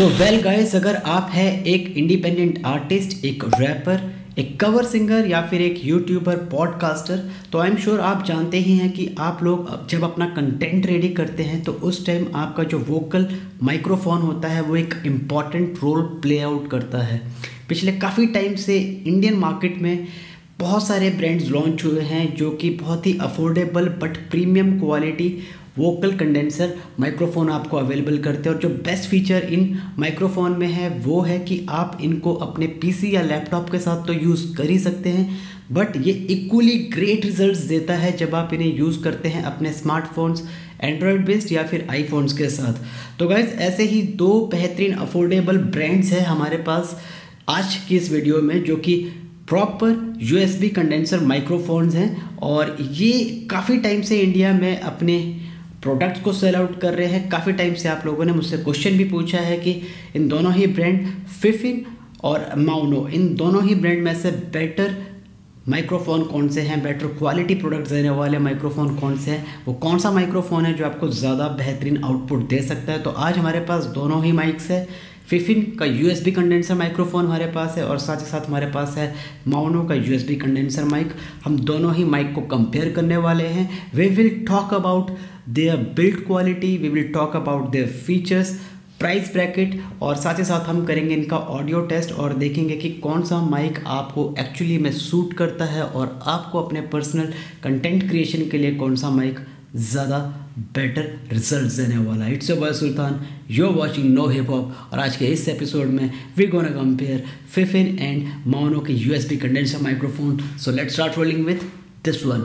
So well guys, अगर आप हैं एक इंडिपेंडेंट आर्टिस्ट, एक रैपर, एक कवर सिंगर या फिर एक यूट्यूबर, पॉडकास्टर, तो आई एम श्योर आप जानते ही हैं कि आप लोग जब अपना कंटेंट रेडी करते हैं तो उस टाइम आपका जो वोकल माइक्रोफोन होता है वो एक इम्पॉर्टेंट रोल प्ले आउट करता है। पिछले काफ़ी टाइम से इंडियन मार्केट में बहुत सारे ब्रांड्स लॉन्च हुए हैं जो कि बहुत ही affordable but premium quality vocal condenser microphone आपको अवेलेबल करते हैं। और जो बेस्ट फीचर इन माइक्रोफोन में है वो है कि आप इनको अपने पीसी या लैपटॉप के साथ तो यूज़ कर ही सकते हैं, बट ये इक्वली ग्रेट रिजल्ट्स देता है जब आप इन्हें यूज़ करते हैं अपने स्मार्टफोन्स, एंड्रॉयड बेस्ड या फिर आईफोन्स के साथ। तो गाइज, ऐसे ही दो बेहतरीन अफोर्डेबल ब्रांड्स हैं हमारे पास आज की इस वीडियो में, जो कि प्रॉपर यूएसबी कंडेंसर माइक्रोफोन्स हैं और ये काफ़ी टाइम से इंडिया में अपने प्रोडक्ट्स को सेल आउट कर रहे हैं। काफ़ी टाइम से आप लोगों ने मुझसे क्वेश्चन भी पूछा है कि इन दोनों ही ब्रांड फिफिन और माउनो, इन दोनों ही ब्रांड में से बेटर माइक्रोफोन कौन से हैं, बेटर क्वालिटी प्रोडक्ट्स देने वाले माइक्रोफोन कौन से हैं, वो कौन सा माइक्रोफोन है जो आपको ज़्यादा बेहतरीन आउटपुट दे सकता है। तो आज हमारे पास दोनों ही माइक्स है। फिफिन का यूएसबी कंडेंसर माइक्रोफोन हमारे पास है और साथ ही साथ हमारे पास है माउनो का यूएसबी कंडेंसर माइक। हम दोनों ही माइक को कंपेयर करने वाले हैं। We will talk about their build quality, we will talk about their features, price bracket और साथ ही साथ हम करेंगे इनका ऑडियो टेस्ट और देखेंगे कि कौन सा माइक आपको एक्चुअली में सूट करता है और आपको अपने पर्सनल कंटेंट क्रिएशन के लिए कौन सा माइक ज़्यादा बेटर रिजल्ट्स देने वाला है। It's your boy Sultan, you are watching no hip hop और आज के इस एपिसोड में we gonna compare Fifine and Maono के USB condenser microphone. So let's start rolling with this one.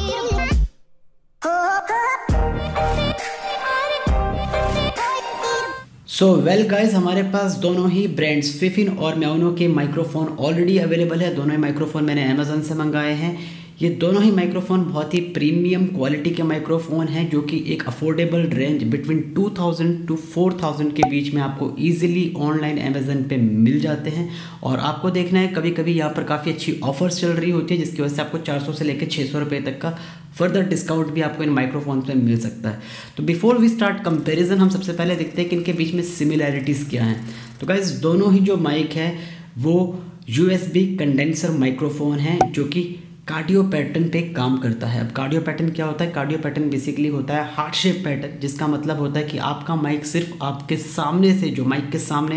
So well guys, हमारे पास दोनों ही ब्रांड्स फिफिन और माउनो के माइक्रोफोन ऑलरेडी अवेलेबल है। दोनों ही माइक्रोफोन मैंने अमेजन से मंगाए हैं। ये दोनों ही माइक्रोफोन बहुत ही प्रीमियम क्वालिटी के माइक्रोफोन हैं जो कि एक अफोर्डेबल रेंज बिटवीन 2000 to 4000 के बीच में आपको इजीली ऑनलाइन अमेजन पे मिल जाते हैं। और आपको देखना है, कभी कभी यहाँ पर काफ़ी अच्छी ऑफर्स चल रही होती है जिसकी वजह से आपको 400 से लेकर 600 रुपये तक का फर्दर डिस्काउंट भी आपको इन माइक्रोफोन में मिल सकता है। तो बिफोर वी स्टार्ट कंपेरिजन, हम सबसे पहले देखते हैं कि इनके बीच में सिमिलैरिटीज़ क्या हैं। तो गाइस, दोनों ही जो माइक है वो यूएसबी कंडेंसर माइक्रोफोन है जो कि कार्डियो पैटर्न पे काम करता है। अब कार्डियो पैटर्न क्या होता है? कार्डियो पैटर्न बेसिकली होता है हार्ट शेप पैटर्न, जिसका मतलब होता है कि आपका माइक सिर्फ आपके सामने से, जो माइक के सामने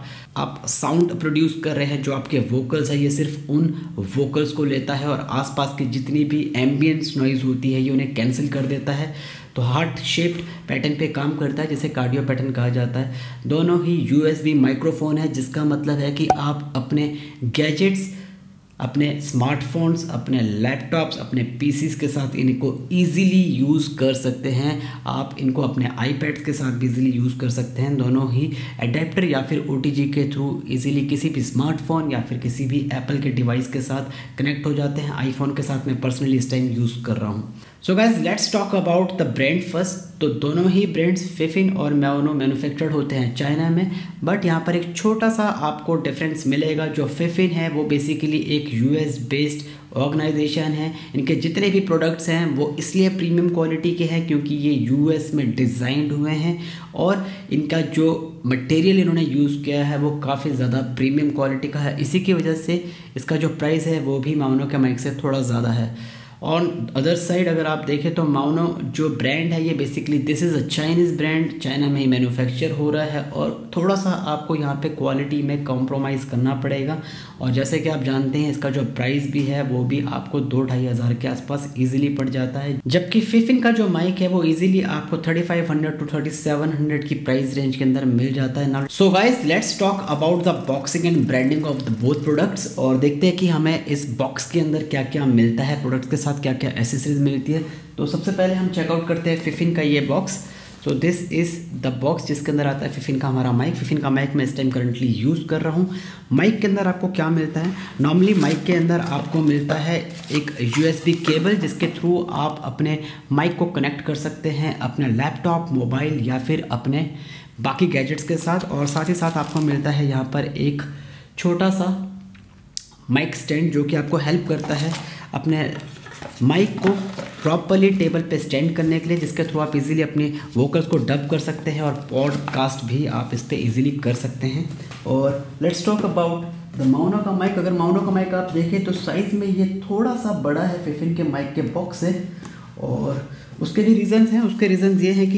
आप साउंड प्रोड्यूस कर रहे हैं, जो आपके वोकल्स है, ये सिर्फ उन वोकल्स को लेता है और आसपास की जितनी भी एम्बियंस नॉइज़ होती है ये उन्हें कैंसिल कर देता है। तो हार्ट शेप्ड पैटर्न पे काम करता है जिसे कार्डियो पैटर्न कहा जाता है। दोनों ही यूएसबी माइक्रोफोन है, जिसका मतलब है कि आप अपने गैजेट्स, अपने स्मार्टफोन्स, अपने लैपटॉप्स, अपने पीसीस के साथ इनको इजीली यूज़ कर सकते हैं। आप इनको अपने आईपैड्स के साथ भी इजीली यूज़ कर सकते हैं। दोनों ही एडेप्टर या फिर ओटीजी के थ्रू इजीली किसी भी स्मार्टफोन या फिर किसी भी एप्पल के डिवाइस के साथ कनेक्ट हो जाते हैं। आईफोन के साथ मैं पर्सनली इस टाइम यूज़ कर रहा हूँ। So guys, let's talk about the brand first. तो दोनों ही ब्रांड्स फिफिन और माउनो मैन्युफैक्चर्ड होते हैं चाइना में, बट यहाँ पर एक छोटा सा आपको डिफरेंस मिलेगा। जो फिफिन है वो बेसिकली एक यूएस बेस्ड ऑर्गेनाइजेशन है। इनके जितने भी प्रोडक्ट्स हैं वो इसलिए प्रीमियम क्वालिटी के हैं क्योंकि ये यूएस में डिज़ाइंड हुए हैं और इनका जो मटेरियल इन्होंने यूज़ किया है वो काफ़ी ज़्यादा प्रीमियम क्वालिटी का है। इसी की वजह से इसका जो प्राइस है वो भी माउनो के माइक से थोड़ा ज़्यादा है। ऑन अदर साइड अगर आप देखें तो माउनो जो ब्रांड है ये basically this is a Chinese brand, China में ही मैन्युफैक्चर हो रहा है और थोड़ा सा आपको यहाँ पे क्वालिटी में कॉम्प्रोमाइज़ करना पड़ेगा। और जैसे कि आप जानते हैं इसका जो प्राइस भी है वो भी आपको 2-2.5 हज़ार के आसपास इजीली पड़ जाता है, जबकि फिफिन का जो माइक है वो इजीली आपको 3500 to 3700 की प्राइस रेंज के अंदर मिल जाता है ना। So guys, let's talk about the boxing and branding of the both products और देखते हैं कि हमें इस बॉक्स के अंदर क्या क्या मिलता है, प्रोडक्ट्स के साथ क्या क्या एसेसरीज मिलती है। तो सबसे पहले हम चेकआउट करते हैं फिफिन का ये बॉक्स। तो दिस इज़ द बॉक्स जिसके अंदर आता है फिफिन का हमारा माइक। फिफिन का माइक मैं इस टाइम करंटली यूज़ कर रहा हूँ। माइक के अंदर आपको क्या मिलता है? नॉर्मली माइक के अंदर आपको मिलता है एक यूएसबी केबल जिसके थ्रू आप अपने माइक को कनेक्ट कर सकते हैं अपने लैपटॉप, मोबाइल या फिर अपने बाकी गैजेट्स के साथ। और साथ ही साथ आपको मिलता है यहाँ पर एक छोटा सा माइक स्टैंड जो कि आपको हेल्प करता है अपने माइक को प्रॉपरली टेबल पे स्टैंड करने के लिए, जिसके थ्रू आप इजीली अपने वोकल्स को डब कर सकते हैं और पॉडकास्ट भी आप इस पर इजीली कर सकते हैं। और let's talk about the Maono का माइक। अगर माउनो का माइक आप देखें तो साइज़ में ये थोड़ा सा बड़ा है फिफिन के माइक के बॉक्स से, और उसके भी रीज़न्स हैं। उसके रीज़न्स ये हैं कि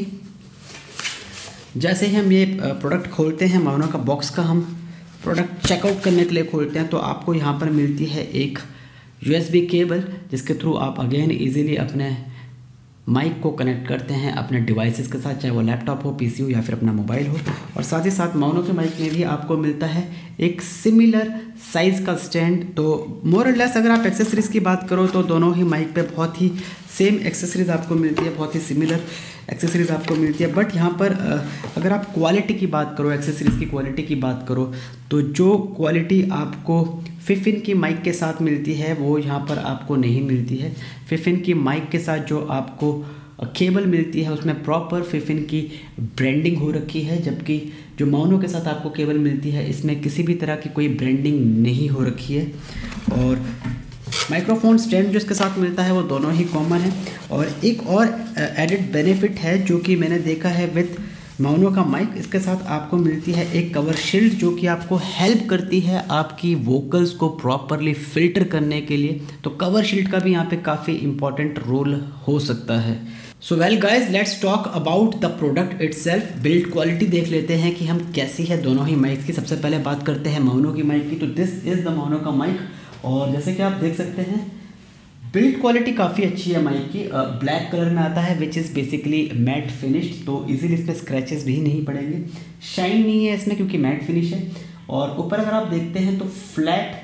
जैसे ही हम ये प्रोडक्ट खोलते हैं, माउनो का बॉक्स का हम प्रोडक्ट चेकआउट करने के लिए खोलते हैं, तो आपको यहाँ पर मिलती है एक USB केबल, जिसके थ्रू आप अगेन इजीली अपने माइक को कनेक्ट करते हैं अपने डिवाइसेस के साथ, चाहे वो लैपटॉप हो, PC हो या फिर अपना मोबाइल हो। और साथ ही साथ माउनो के माइक में भी आपको मिलता है एक सिमिलर साइज़ का स्टैंड। तो मोर और लेस अगर आप एक्सेसरीज़ की बात करो तो दोनों ही माइक पे बहुत ही सेम एक्सेसरीज़ आपको मिलती है, बहुत ही सिमिलर एक्सेसरीज़ आपको मिलती है। बट यहाँ पर अगर आप क्वालिटी की बात करो, एक्सेसरीज़ की क्वालिटी की बात करो, तो जो क्वालिटी आपको फिफिन की माइक के साथ मिलती है वो यहाँ पर आपको नहीं मिलती है। फिफिन की माइक के साथ जो आपको केबल मिलती है उसमें प्रॉपर फिफिन की ब्रांडिंग हो रखी है, जबकि जो माउनो के साथ आपको केबल मिलती है इसमें किसी भी तरह की कोई ब्रांडिंग नहीं हो रखी है। और माइक्रोफोन स्टैंड जो इसके साथ मिलता है वो दोनों ही कॉमन है। और एक और एडिड बेनिफिट है जो कि मैंने देखा है विथ माउनो का माइक, इसके साथ आपको मिलती है एक कवर शील्ड जो कि आपको हेल्प करती है आपकी वोकल्स को प्रॉपरली फिल्टर करने के लिए। तो कवर शील्ड का भी यहाँ पे काफ़ी इंपॉर्टेंट रोल हो सकता है। So well guys, let's talk about the product itself. Build quality देख लेते हैं कि हम कैसी है दोनों ही माइक्स की। सबसे पहले बात करते हैं माउनो की माइक की। तो दिस इज़ द माउनो का माइक, और जैसे कि आप देख सकते हैं बिल्ड क्वालिटी काफ़ी अच्छी है माइक की। ब्लैक कलर में आता है which is basically matte finished, तो इजीली इस पर स्क्रैचेस भी नहीं पड़ेंगे। शाइन नहीं है इसमें क्योंकि मैट फिनिश है। और ऊपर अगर आप देखते हैं तो फ्लैट,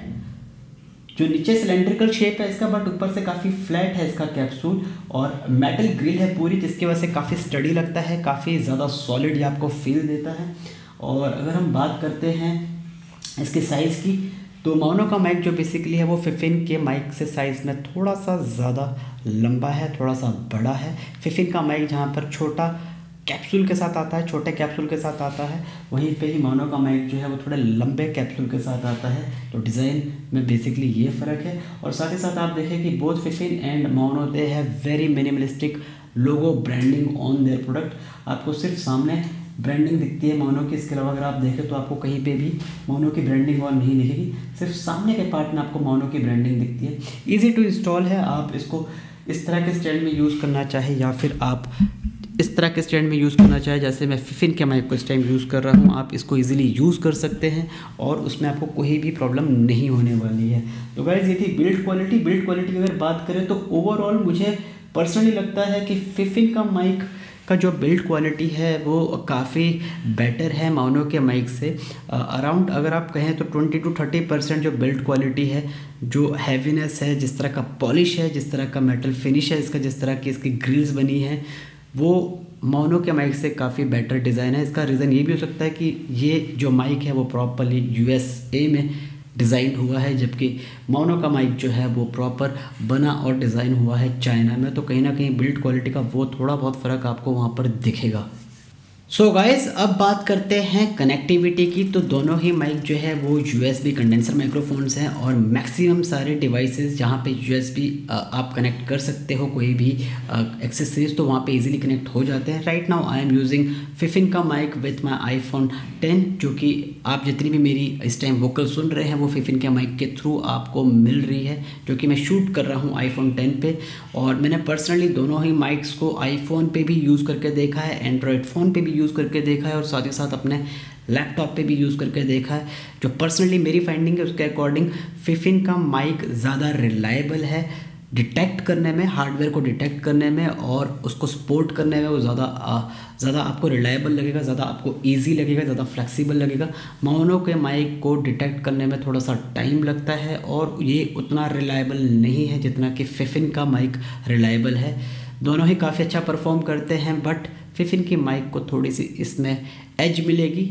जो नीचे सिलेंड्रिकल शेप है इसका, बट ऊपर से काफ़ी फ्लैट है इसका कैप्सूल, और मेटल ग्रिल है पूरी, जिसकी वजह से काफ़ी स्टडी लगता है, काफ़ी ज़्यादा सॉलिड ये आपको फील देता है। और अगर हम बात करते हैं इसके साइज़ की, तो माउनो का माइक जो बेसिकली है वो फिफिन के माइक से साइज़ में थोड़ा सा ज़्यादा लंबा है, थोड़ा सा बड़ा है। फिफिन का माइक जहाँ पर छोटा कैप्सूल के साथ आता है, छोटे कैप्सूल के साथ आता है, वहीं पे ही माउनो का माइक जो है वो थोड़े लंबे कैप्सूल के साथ आता है। तो डिज़ाइन में बेसिकली ये फ़र्क है। और साथ ही साथ आप देखें कि both Fifine and Maono they have very minimalistic logo branding on their product. आपको सिर्फ सामने ब्रांडिंग दिखती है माउनो की, इसके अलावा अगर आप देखें तो आपको कहीं पे भी माउनो की ब्रांडिंग और नहीं दिखेगी, सिर्फ सामने के पार्ट में आपको माउनो की ब्रांडिंग दिखती है। ईजी टू इंस्टॉल है, आप इसको इस तरह के स्टैंड में यूज़ करना चाहे या फिर आप इस तरह के स्टैंड में यूज़ करना चाहे, जैसे मैं फिफिन के माइक को इस टाइम यूज़ कर रहा हूँ, आप इसको इजीली यूज़ कर सकते हैं और उसमें आपको कोई भी प्रॉब्लम नहीं होने वाली है। तो गाइस ये थी बिल्ड क्वालिटी। बिल्ड क्वालिटी की अगर बात करें तो ओवरऑल मुझे पर्सनली लगता है कि फिफिन का माइक का जो बिल्ड क्वालिटी है वो काफ़ी बेटर है माउनो के माइक से। अराउंड अगर आप कहें तो 20 to 30% जो बिल्ड क्वालिटी है, जो हैवीनेस है, जिस तरह का पॉलिश है, जिस तरह का मेटल फिनिश है इसका, जिस तरह की इसकी ग्रिल्स बनी है, वो माउनो के माइक से काफ़ी बेटर डिज़ाइन है। इसका रीज़न ये भी हो सकता है कि ये जो माइक है वो प्रॉपरली USA में डिज़ाइन हुआ है, जबकि माउनो का माइक जो है वो प्रॉपर बना और डिज़ाइन हुआ है चाइना में। तो कहीं ना कहीं बिल्ड क्वालिटी का वो थोड़ा बहुत फ़र्क आपको वहाँ पर दिखेगा। सो गाइस, अब बात करते हैं कनेक्टिविटी की। तो दोनों ही माइक जो है वो USB कंडेंसर माइक्रोफोन्स हैं और मैक्सिमम सारे डिवाइसेस जहाँ पे USB आप कनेक्ट कर सकते हो कोई भी एक्सेसरीज, तो वहाँ पे इजीली कनेक्ट हो जाते हैं। Right now I am using Fifine का माइक विथ माई iPhone 10, जो कि आप जितनी भी मेरी इस टाइम वोकल सुन रहे हैं वो फिफिन के माइक के थ्रू आपको मिल रही है, जो कि मैं शूट कर रहा हूँ iPhone 10 पे। और मैंने पर्सनली दोनों ही माइक्स को iPhone पे भी यूज़ करके देखा है, एंड्रॉयड फ़ोन पे भी यूज़ करके देखा है और साथ ही साथ अपने लैपटॉप पे भी यूज़ करके देखा है। जो पर्सनली मेरी फाइंडिंग है उसके अकॉर्डिंग फिफिन का माइक ज़्यादा रिलायबल है डिटेक्ट करने में, हार्डवेयर को डिटेक्ट करने में और उसको सपोर्ट करने में। वो ज़्यादा आपको रिलायबल लगेगा, ज़्यादा आपको इजी लगेगा, ज़्यादा फ्लेक्सिबल लगेगा। माउनो के माइक को डिटेक्ट करने में थोड़ा सा टाइम लगता है और ये उतना रिलायबल नहीं है जितना कि फिफिन का माइक रिलायबल है। दोनों ही काफ़ी अच्छा परफॉर्म करते हैं, बट फिफिन की माइक को थोड़ी सी इसमें एज मिलेगी।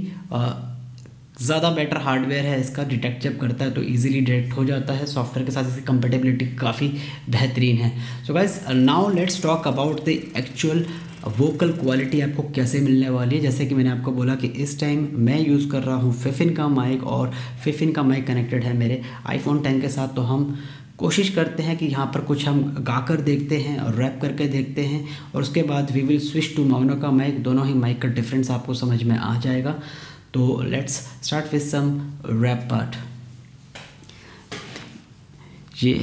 ज़्यादा बेटर हार्डवेयर है इसका, डिटेक्ट जब करता है तो इजीली डिटेक्ट हो जाता है। सॉफ्टवेयर के साथ इसकी कंपेटेबिलिटी काफ़ी बेहतरीन है। So guys, now let's talk about the actual vocal quality आपको कैसे मिलने वाली है। जैसे कि मैंने आपको बोला कि इस टाइम मैं यूज़ कर रहा हूँ फिफिन का माइक और फिफिन का माइक कनेक्टेड है मेरे iPhone 10 के साथ, तो हम कोशिश करते हैं कि यहाँ पर कुछ हम गाकर देखते हैं और रैप करके देखते हैं, और उसके बाद we will switch to Maono का माइक। दोनों ही माइक का डिफरेंस आपको समझ में आ जाएगा। तो let's start with some rap part. ये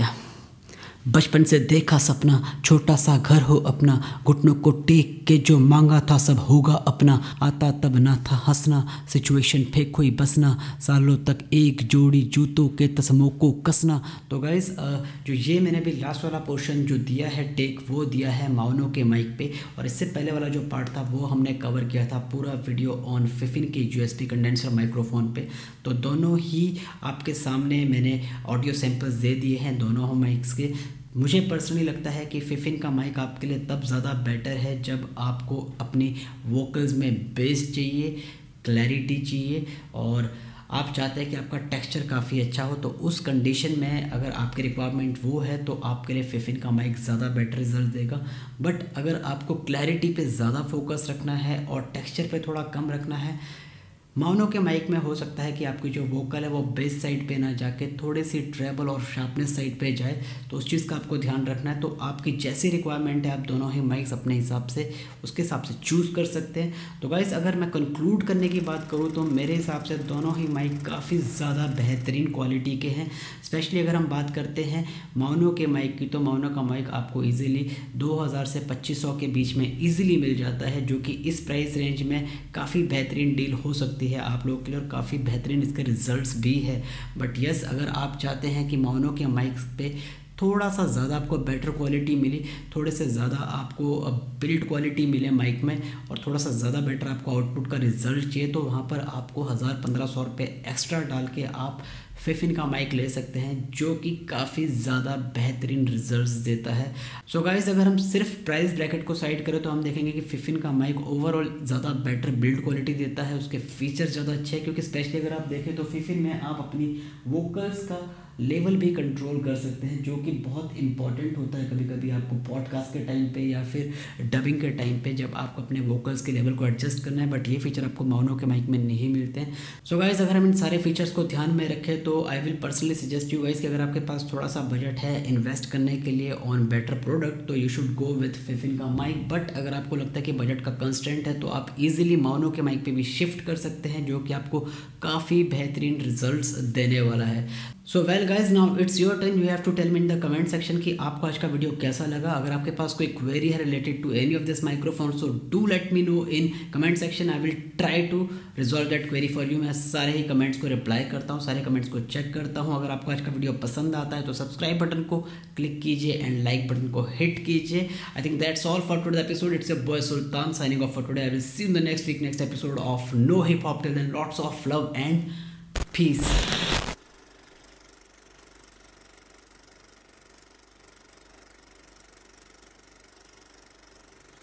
बचपन से देखा सपना, छोटा सा घर हो अपना, घुटनों को टेक के जो मांगा था सब होगा अपना, आता तब ना था हंसना, सिचुएशन फेक हुई बसना, सालों तक एक जोड़ी जूतों के तस्मों को कसना। तो गाइस जो ये मैंने भी लास्ट वाला पोर्शन जो दिया है टेक, वो दिया है माउनो के माइक पे, और इससे पहले वाला जो पार्ट था वो हमने कवर किया था पूरा वीडियो ऑन फिफिन के यूएसबी कंडेंसर माइक्रोफोन पे। तो दोनों ही आपके सामने मैंने ऑडियो सैंपल्स दे दिए हैं दोनों माइक्स के। मुझे पर्सनली लगता है कि फिफिन का माइक आपके लिए तब ज़्यादा बेटर है जब आपको अपनी वोकल्स में बेस चाहिए, क्लैरिटी चाहिए, और आप चाहते हैं कि आपका टेक्सचर काफ़ी अच्छा हो। तो उस कंडीशन में अगर आपकी रिक्वायरमेंट वो है तो आपके लिए फिफिन का माइक ज़्यादा बेटर रिजल्ट देगा। बट अगर आपको क्लैरिटी पे ज़्यादा फोकस रखना है और टेक्सचर पे थोड़ा कम रखना है, माउनो के माइक में हो सकता है कि आपकी जो वोकल है वो बेस साइड पे ना जाके थोड़ी सी ट्रेबल और शार्पनेस साइड पे जाए। तो उस चीज़ का आपको ध्यान रखना है। तो आपकी जैसी रिक्वायरमेंट है आप दोनों ही माइक्स अपने हिसाब से उसके हिसाब से चूज़ कर सकते हैं। तो गाइस अगर मैं कंक्लूड करने की बात करूँ तो मेरे हिसाब से दोनों ही माइक काफ़ी ज़्यादा बेहतरीन क्वालिटी के हैं। स्पेशली अगर हम बात करते हैं माउनो के माइक की, तो माउनो का माइक आपको ईजिली 2000 से 2500 के बीच में ईजिली मिल जाता है, जो कि इस प्राइस रेंज में काफ़ी बेहतरीन डील हो सकती है आप लोगों के लिए, और काफ़ी बेहतरीन इसके रिजल्ट्स भी है। बट यस, अगर आप चाहते हैं कि माउनो के माइक्स पे थोड़ा सा ज़्यादा आपको बेटर क्वालिटी मिली, थोड़े से ज़्यादा आपको बिल्ड क्वालिटी मिले माइक में, और थोड़ा सा ज़्यादा बेटर आपको आउटपुट का रिजल्ट चाहिए, तो वहाँ पर आपको 1000-1500 रुपये एक्स्ट्रा डाल के आप फिफिन का माइक ले सकते हैं, जो कि काफ़ी ज़्यादा बेहतरीन रिजल्ट्स देता है। सो गाइस अगर हम सिर्फ प्राइस ब्रैकेट को साइड करें तो हम देखेंगे कि फिफिन का माइक ओवरऑल ज़्यादा बेटर बिल्ड क्वालिटी देता है, उसके फीचर्स ज़्यादा अच्छे हैं, क्योंकि स्पेशली अगर आप देखें तो फिफिन में आप अपनी वोकल्स का लेवल भी कंट्रोल कर सकते हैं, जो कि बहुत इंपॉर्टेंट होता है कभी कभी आपको पॉडकास्ट के टाइम पे या फिर डबिंग के टाइम पे, जब आपको अपने वोकल्स के लेवल को एडजस्ट करना है। बट ये फीचर आपको माउनो के माइक में नहीं मिलते हैं। सो गाइस अगर हम इन सारे फीचर्स को ध्यान में रखें तो I will personally suggest you guys कि अगर आपके पास थोड़ा सा बजट है इन्वेस्ट करने के लिए ऑन बेटर प्रोडक्ट, तो you should go with Fifine का माइक। बट अगर आपको लगता है कि बजट का कंस्ट्रेंट है तो आप इजीली माउनो के माइक पे भी शिफ्ट कर सकते हैं, जो कि आपको काफ़ी बेहतरीन रिजल्ट्स देने वाला है। So well guys, now it's your turn. You have to tell me in the comment section कि आपको आज का वीडियो कैसा लगा। अगर आपके पास कोई क्वेरी है related to any of this microphone, so do let me know in comment section. I will try to resolve that query for you. मैं सारे ही कमेंट्स को रिप्लाई करता हूँ, सारे कमेंट्स को चेक करता हूँ। अगर आपको आज का वीडियो पसंद आता है तो सब्सक्राइब बटन को क्लिक कीजिए एंड लाइक बटन को हिट कीजिए। I think that's all for today episode. It's your boy Sultan signing off for today. I will see you in the next week, next episode of no hip hop. Till then, lots of love and piece.